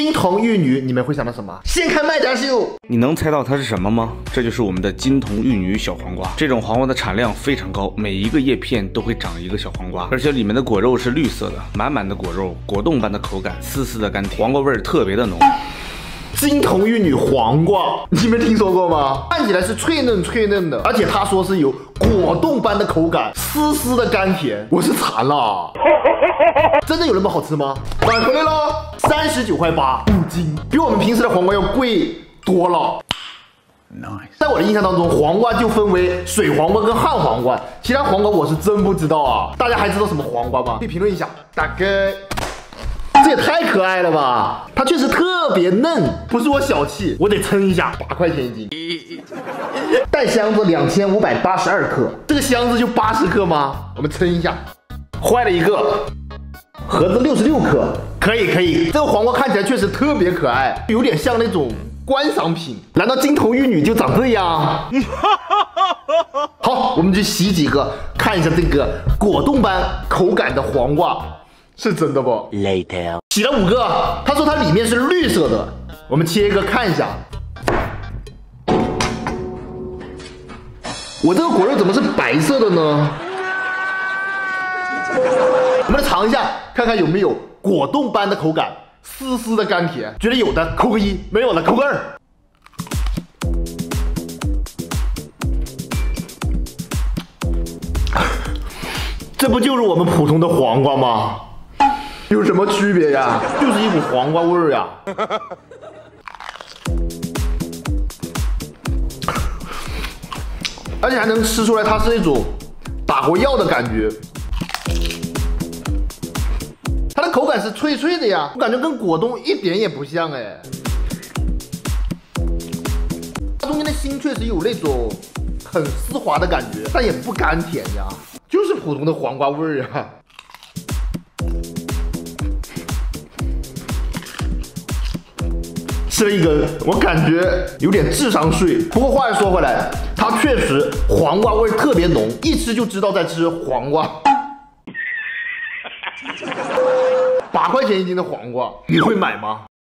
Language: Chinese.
金童玉女，你们会想到什么？先看卖家秀。 你能猜到它是什么吗？这就是我们的金童玉女小黄瓜。这种黄瓜的产量非常高，每一个叶片都会长一个小黄瓜，而且里面的果肉是绿色的，满满的果肉，果冻般的口感，丝丝的甘甜，黄瓜味儿特别的浓。 金童玉女黄瓜，你们听说过吗？看起来是脆嫩脆嫩的，而且他说是有果冻般的口感，丝丝的甘甜，我是馋了。真的有那么好吃吗？买回来了，39.8块5斤，比我们平时的黄瓜要贵多了。Nice。在我的印象当中，黄瓜就分为水黄瓜跟旱黄瓜，其他黄瓜我是真不知道啊。大家还知道什么黄瓜吗？可以评论一下。大概。这也太可爱了吧！它确实特别嫩，不是我小气，我得称一下，8块钱一斤。带箱子2582克，这个箱子就80克吗？我们称一下，坏了一个，盒子66克，可以。这个黄瓜看起来确实特别可爱，有点像那种观赏品。难道金童玉女就长这样？好，我们去洗几个，看一下这个果冻般口感的黄瓜。是真的不 ？Later， 洗了5个，他说它里面是绿色的，我们切一个看一下。我这个果肉怎么是白色的呢？我们来尝一下，看看有没有果冻般的口感，丝丝的甘甜。觉得有的扣个1，没有的扣个2。这不就是我们普通的黄瓜吗？有什么区别呀？就是一股黄瓜味儿呀。而且还能吃出来它是那种打过药的感觉。它的口感是脆脆的呀，我感觉跟果冻一点也不像哎。它中间的心确实有那种很丝滑的感觉，但也不甘甜呀，就是普通的黄瓜味儿呀。吃了一根，我感觉有点智商税。不过话又说回来，它确实黄瓜味特别浓，一吃就知道在吃黄瓜。8块钱一斤的黄瓜，你会买吗？